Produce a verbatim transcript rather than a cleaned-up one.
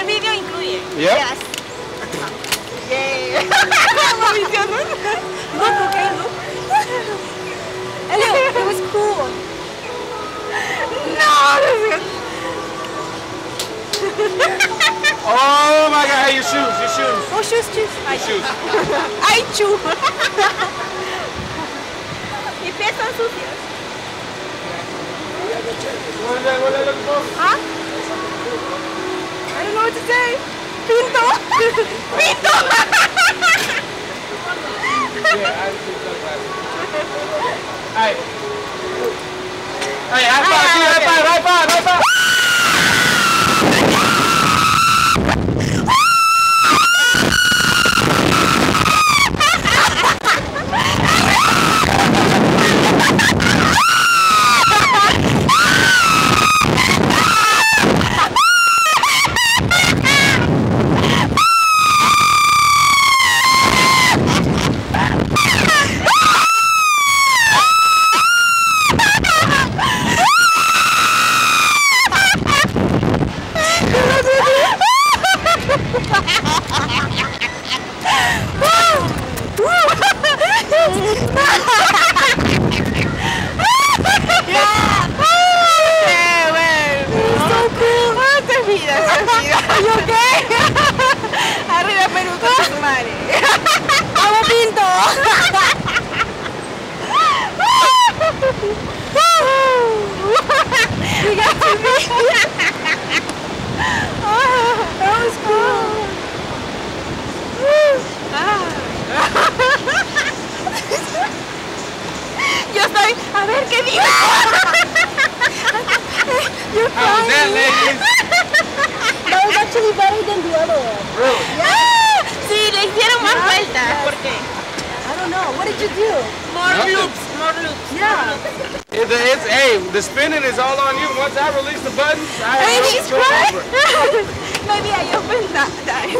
video incluye. Yep. Yes. Yeah. Look, okay, look. Elliot, it was cool. No, this is Oh my God! Hey, your shoes, your shoes. Oh, shoes, shoes. Your shoes. Ay, chu. Mis pies son sucios. What is that? What is that looking for? Huh? I don't know what to say. Pinto. Pinto. Yeah, I see sunglasses. Hey. Hey, high five, high five, high five, high five. ¡Vamos, Pinto! You got to be. Oh, that was cool. Yo estoy, a ver qué digo. You're How was that, ladies? That was actually better than the other one. Really? Yeah. Sí, le hicieron más vueltas. ¿Por qué? I don't know. What did you do? More Nothing. loops. More loops. Yeah. It's, it's, hey, the spinning is all on you. Once I release the buttons, I have Maybe no it's control right. over it. Maybe I opened that. that.